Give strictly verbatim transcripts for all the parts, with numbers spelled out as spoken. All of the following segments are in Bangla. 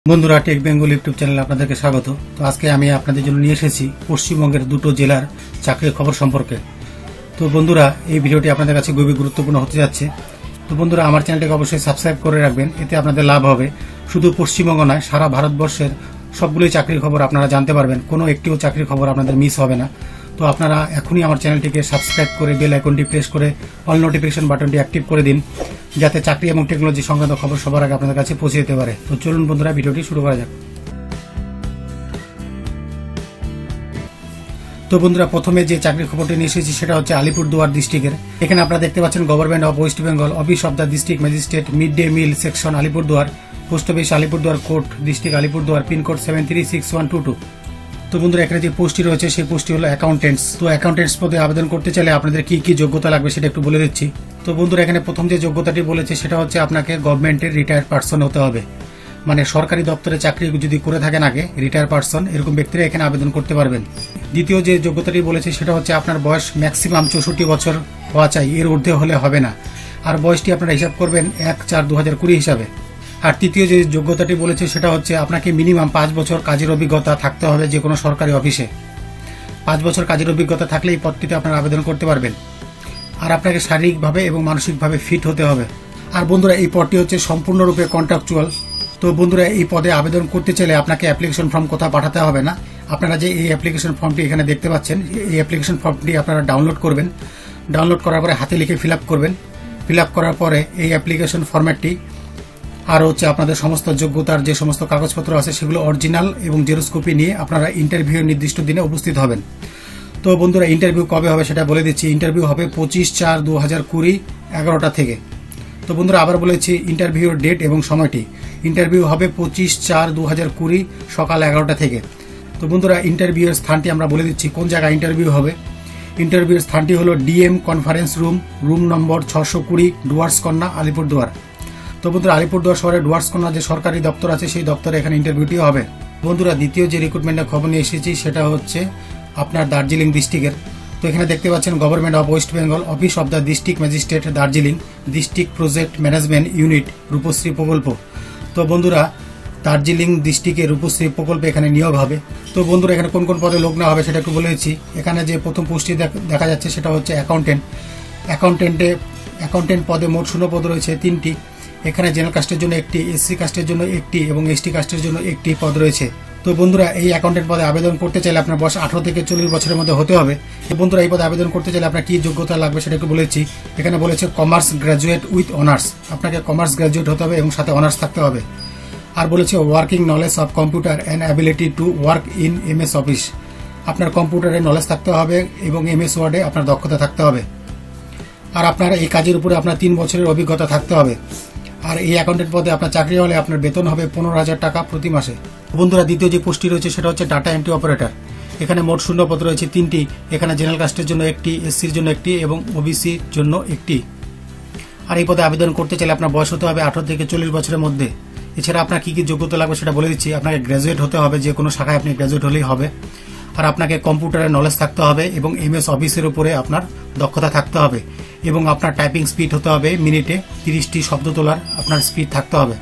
বন্ধুরা টেক বেঙ্গল ইউটিউব চ্যানেলে আপনাদেরকে স্বাগত। তো আজকে আমি আপনাদের জন্য নিয়ে এসেছি পশ্চিমবঙ্গের দুটো জেলার চাকরির খবর সম্পর্কে। তো বন্ধুরা এই ভিডিওটি আপনাদের কাছে খুবই গুরুত্বপূর্ণ হতে যাচ্ছে। তো বন্ধুরা আমার চ্যানেলটিকে অবশ্যই সাবস্ক্রাইব করে রাখবেন, এতে আপনাদের লাভ হবে। শুধু পশ্চিমবঙ্গ নয়, সারা ভারতবর্ষের সবগুলোই চাকরির খবর আপনারা জানতে পারবেন, কোনো একটিও চাকরির খবর আপনাদের মিস হবে না। তো আপনারা এখনই আমার চ্যানেলটিকে সাবস্ক্রাইব করে বেল আইকনটি প্রেস করে অল নোটিফিকেশন বাটনটি অ্যাক্টিভ করে দিন, যাতে চাকরি এবং টেকনোলজি সংক্রান্ত খবর সবার আগে আপনাদের কাছে পৌঁছে যেতে পারে। তো চলুন বন্ধুরা ভিডিওটি শুরু করা যাক। তো বন্ধুরা প্রথমে যে চাকরির খবরটি নিয়ে এসেছি সেটা হচ্ছে আলিপুরদুয়ার ডিস্ট্রিক্টের। এখানে আপনারা দেখতে পাচ্ছেন government of West Bengal, office of the district magistrate, mid day meal section Alipurduar, post office Alipurduar court, district Alipurduar, pincode seven three six one two two. তো বন্ধুরা এখানে যে পোস্টটি রয়েছে সেই পোস্টটি হলো অ্যাকাউন্টেন্টস। তো অ্যাকাউন্টেন্টস পদে আবেদন করতে চাইলে আপনাদের কি কি যোগ্যতা লাগবে সেটা একটু বলে দিচ্ছি। তো বন্ধুরা এখানে প্রথম যে যোগ্যতাটি বলেছে সেটা হচ্ছে আপনাকে গভর্নমেন্টের রিটায়ার্ড পার্সন হতে হবে, মানে সরকারি দপ্তরে চাকরি যদি করে থাকেন আগে, রিটায়ার পার্সন এরকম ব্যক্তিরা এখানে আবেদন করতে পারবেন। দ্বিতীয় যে যোগ্যতাটি বলেছে সেটা হচ্ছে আপনার বয়স ম্যাক্সিমাম চৌষট্টি বছর হওয়া চাই, এর ঊর্ধ্বে হলে হবে না। আর বয়সটি আপনারা হিসাব করবেন এক চার দু হাজার কুড়ি হিসাবে। আর তৃতীয় যে যোগ্যতাটি বলেছে সেটা হচ্ছে আপনাকে মিনিমাম পাঁচ বছর কাজের অভিজ্ঞতা থাকতে হবে যে কোনো সরকারি অফিসে। পাঁচ বছর কাজের অভিজ্ঞতা থাকলে এই পদটিতে আপনারা আবেদন করতে পারবেন। আর আপনাকে শারীরিকভাবে এবং মানসিকভাবে ফিট হতে হবে। আর বন্ধুরা এই পদটি হচ্ছে সম্পূর্ণরূপে কন্ট্রাকচুয়াল। তো বন্ধুরা এই পদে আবেদন করতে চাইলে আপনাকে অ্যাপ্লিকেশন ফর্ম কোথাও পাঠাতে হবে না। আপনারা যে এই অ্যাপ্লিকেশন ফর্মটি এখানে দেখতে পাচ্ছেন, এই অ্যাপ্লিকেশন ফর্মটি আপনারা ডাউনলোড করবেন। ডাউনলোড করার পরে হাতে লিখে ফিল আপ করবেন। ফিল আপ করার পরে এই অ্যাপ্লিকেশন ফর্ম্যাটটি আর হচ্ছে আপনাদের সমস্ত যোগ্যতার যে সমস্ত কাগজপত্র আছে সেগুলো অরিজিনাল এবং জেরক্স কপি নিয়ে আপনারা ইন্টারভিউ নির্দিষ্ট দিনে উপস্থিত হবেন। তো বন্ধুরা ইন্টারভিউ কবে হবে সেটা বলে দিচ্ছি। ইন্টারভিউ হবে পঁচিশ চার দু হাজার কুড়ি এগারোটা থেকে। তো বন্ধুরা আবার বলেছি ইন্টারভিউর ডেট এবং সময়টি। ইন্টারভিউ হবে পঁচিশ চার দু হাজার কুড়ি সকাল এগারোটা থেকে। তো বন্ধুরা ইন্টারভিউয়ের স্থানটি আমরা বলে দিচ্ছি কোন জায়গায় ইন্টারভিউ হবে। ইন্টারভিউয়ের স্থানটি হলো DM conference room, room number ছশো কুড়ি, ডুয়ার্স কন্যা, আলিপুরদুয়ার। তো বন্ধুরা আলিপুরদুয়ার শহরে ডুয়ার্স কন্যা যে সরকারি দপ্তর আছে সেই দপ্তরে এখানে ইন্টারভিউটি হবে। বন্ধুরা দ্বিতীয় যে রিক্রুটমেন্টের খবর নিয়ে এসেছি সেটা হচ্ছে আপনার দার্জিলিং ডিস্ট্রিক্টের। তো এখানে দেখতে পাচ্ছেন government of West Bengal, office of the district magistrate Darjeeling, district project management unit, Rupashree প্রকল্প। তো বন্ধুরা দার্জিলিং ডিস্ট্রিক্টের রূপশ্রী প্রকল্পে এখানে নিয়োগ হবে। তো বন্ধুরা এখানে কোন কোন পদে লোক নেওয়া হবে সেটা একটু বলে দিচ্ছি। এখানে যে প্রথম পোস্টটি দেখা যাচ্ছে সেটা হচ্ছে অ্যাকাউন্টেন্ট। অ্যাকাউন্টেন্টে অ্যাকাউন্টেন্ট পদে মোট শূন্য পদ রয়েছে তিনটি। এখানে জেনারেল কাস্টের জন্য একটি, এসসি কাস্টের জন্য একটি এবং এসটি কাস্টের জন্য একটি পদ রয়েছে। তো বন্ধুরা এই অ্যাকাউন্টেন্ট পদে আবেদন করতে চাইলে আপনার বয়স আঠারো থেকে চল্লিশ বছরের মধ্যে হতে হবে। তো বন্ধুরা এই পদে আবেদন করতে চাইলে আপনার কি যোগ্যতা লাগবে সেটা একটু বলেছি। এখানে বলেছে কমার্স গ্র্যাজুয়েট উইথ অনার্স, আপনাকে কমার্স গ্র্যাজুয়েট হতে হবে এবং সাথে অনার্স থাকতে হবে। আর বলেছে working knowledge of computer and ability to work in MS office, আপনার কম্পিউটারের নলেজ থাকতে হবে এবং এমএস ওয়ার্ডে আপনার দক্ষতা থাকতে হবে। আর আপনার এই কাজের উপরে আপনার তিন বছরের অভিজ্ঞতা থাকতে হবে। আর এই অ্যাকাউন্টেন্ট পদে আপনার চাকরি হলে আপনার বেতন হবে পনেরো হাজার টাকা প্রতি মাসে। বন্ধুরা দ্বিতীয় যে পোস্টটি রয়েছে সেটা হচ্ছে ডাটা এন্ট্রি অপারেটর। এখানে মোট শূন্য পদ রয়েছে তিনটি। এখানে জেনারেল কাস্টের জন্য একটি, এসসির জন্য একটি এবং ওবিসির জন্য একটি। আর এই পদে আবেদন করতে চাইলে আপনার বয়স হতে হবে আঠারো থেকে চল্লিশ বছরের মধ্যে। এছাড়া আপনার কি কি যোগ্যতা লাগবে সেটা বলে দিচ্ছি। আপনাকে গ্র্যাজুয়েট হতে হবে, যে কোনো শাখায় আপনি গ্র্যাজুয়েট হলেই হবে। আর আপনাকে কম্পিউটারের নলেজ থাকতে হবে এবং এমএস অফিসের উপরে আপনার দক্ষতা থাকতে হবে এবং আপনার টাইপিং স্পিড হতে হবে মিনিটে তিরিশটি শব্দ তোলার আপনার স্পিড থাকতে হবে।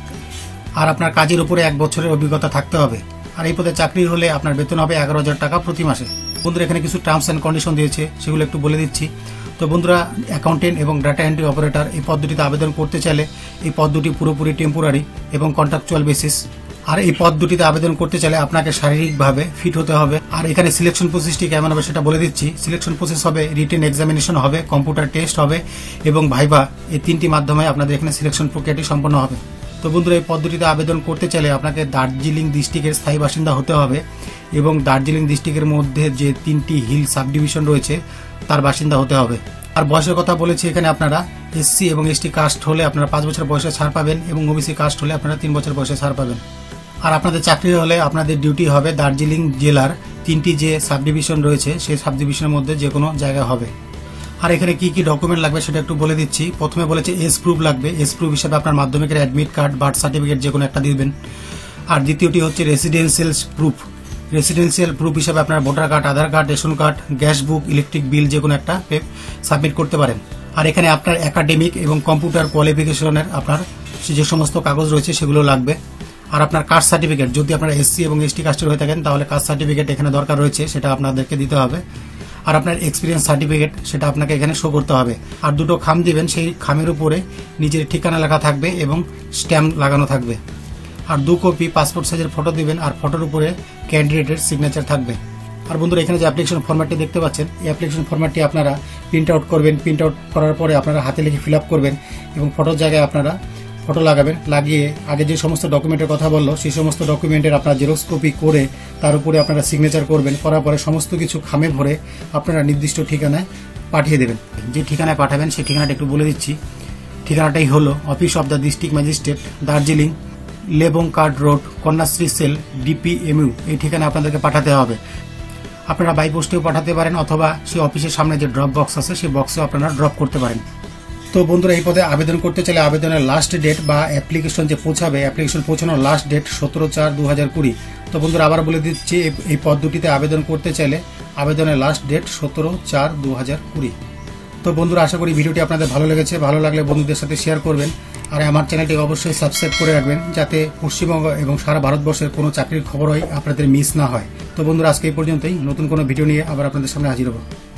আর আপনার কাজের উপরে এক বছরের অভিজ্ঞতা থাকতে হবে। আর এই পদে চাকরি হলে আপনার বেতন হবে এগারো হাজার টাকা প্রতি মাসে। বন্ধুরা এখানে কিছু টার্মস অ্যান্ড কন্ডিশন দিয়েছে, সেগুলো একটু বলে দিচ্ছি। তো বন্ধুরা অ্যাকাউন্টেন্ট এবং ডাটা এন্ট্রি অপারেটর এই পদ দুটিতে আবেদন করতে চাইলে এই পদ দুটি পুরোপুরি টেম্পোরারি এবং কন্ট্রাকচুয়াল বেসিস। আর এই পদ দুটিতে আবেদন করতে চাইলে আপনাকে শারীরিকভাবে ফিট হতে হবে। আর এখানে সিলেকশন প্রসেসটি কেমন হবে সেটা বলে দিচ্ছি। সিলেকশন প্রসেস হবে রিটেন এক্সামিনেশন হবে, কম্পিউটার টেস্ট হবে এবং ভাইভা, এই তিনটি মাধ্যমে আপনাদের এখানে সিলেকশন প্রক্রিয়াটি সম্পন্ন হবে। তো বন্ধুরা এই পদ দুটিতে আবেদন করতে চাইলে আপনাকে দার্জিলিং ডিস্ট্রিক্টের স্থায়ী বাসিন্দা হতে হবে এবং দার্জিলিং ডিস্ট্রিক্টের মধ্যে যে তিনটি হিল সাব ডিভিশন রয়েছে তার বাসিন্দা হতে হবে। আর বয়সের কথা বলেছি, এখানে আপনারা এসসি এবং এসটি কাস্ট হলে আপনারা পাঁচ বছর বয়সে ছাড় পাবেন এবং ওবিসি কাস্ট হলে আপনারা তিন বছর বয়সে ছাড় পাবেন। আর আপনাদের চাকরি হলে আপনাদের ডিউটি হবে দার্জিলিং জেলার তিনটি যে সাব ডিভিশন রয়েছে সেই সাব ডিভিশনের মধ্যে যে কোনো জায়গায় হবে। আর এখানে কি কি ডকুমেন্ট লাগবে সেটা একটু বলে দিচ্ছি। প্রথমে বলেছে এজ প্রুফ লাগবে। এজ প্রুফ হিসাবে আপনার মাধ্যমিকের অ্যাডমিট কার্ড, বার্থ সার্টিফিকেট যে কোনো একটা দিবেন। আর দ্বিতীয়টি হচ্ছে রেসিডেন্সিয়াল প্রুফ। রেসিডেন্সিয়াল প্রুফ হিসাবে আপনার voter card, Aadhaar card, ration card, gas book, electric bill যে কোনো একটা সাবমিট করতে পারেন। আর এখানে আপনার একাডেমিক এবং কম্পিউটার কোয়ালিফিকেশনের আপনার যে সমস্ত কাগজ রয়েছে সেগুলো লাগবে। আর আপনার কাস্ট সার্টিফিকেট, যদি আপনারা এসসি এবং এসটি কাস্টের হয়ে থাকেন তাহলে কাস্ট সার্টিফিকেট এখানে দরকার রয়েছে, সেটা আপনাদেরকে দিতে হবে। আর আপনার এক্সপিরিয়েন্স সার্টিফিকেট সেটা আপনাকে এখানে শো করতে হবে। আর দুটো খাম দিবেন, সেই খামের উপরে নিজের ঠিকানা লেখা থাকবে এবং স্ট্যাম্প লাগানো থাকবে। আর দু কপি পাসপোর্ট সাইজের ফটো দিবেন, আর ফটোর উপরে ক্যান্ডিডেটের সিগনেচার থাকবে। আর বন্ধুরা, এখানে যে অ্যাপ্লিকেশন ফরম্যাটটি দেখতে পাচ্ছেন, এই অ্যাপ্লিকেশন ফরম্যাটটি আপনারা প্রিন্ট আউট করবেন। প্রিন্ট আউট করার পরে আপনারা হাতে লিখে ফিল আপ করবেন এবং ফটোর জায়গায় আপনারা ফটো লাগাবেন। লাগিয়ে আগে যে সমস্ত ডকুমেন্টের কথা বললো সেই সমস্ত ডকুমেন্টের আপনারা জেরক্স কপি করে তার উপরে আপনারা সিগনেচার করবেন। করার পরে সমস্ত কিছু খামে ভরে আপনারা নির্দিষ্ট ঠিকানায় পাঠিয়ে দেবেন। যে ঠিকানায় পাঠাবেন সেই ঠিকানাটা একটু বলে দিচ্ছি। ঠিকানাটাই হলো office of the district magistrate, Darjeeling, Lebong cart road, Kanyashree cell, DPMU. এই ঠিকানায় আপনাদেরকে পাঠাতে হবে। আপনারা বাই পোস্টেও পাঠাতে পারেন অথবা সেই অফিসের সামনে যে ড্রপ বক্স আছে সেই বক্সেও আপনারা ড্রপ করতে পারেন। তো বন্ধুরা, এই পদে আবেদন করতে চাইলে আবেদনের লাস্ট ডেট বা অ্যাপ্লিকেশন যে পৌঁছাবে, অ্যাপ্লিকেশন পৌঁছানোর লাস্ট ডেট সতেরো চার দু হাজার কুড়ি। তো বন্ধুরা, আবার বলে দিচ্ছি, এই পদ দুটিতে আবেদন করতে চাইলে আবেদনের লাস্ট ডেট সতেরো চার দু হাজার কুড়ি। তো বন্ধুরা, আশা করি ভিডিওটি আপনাদের ভালো লেগেছে। ভালো লাগলে বন্ধুদের সাথে শেয়ার করবেন, আর আমার চ্যানেলটি অবশ্যই সাবস্ক্রাইব করে রাখবেন যাতে পশ্চিমবঙ্গ এবং সারা ভারতবর্ষের কোনো চাকরির খবর হয় আপনাদের মিস না হয়। তো বন্ধুরা, আজকে এই পর্যন্তই। নতুন কোনো ভিডিও নিয়ে আবার আপনাদের সামনে হাজির হব।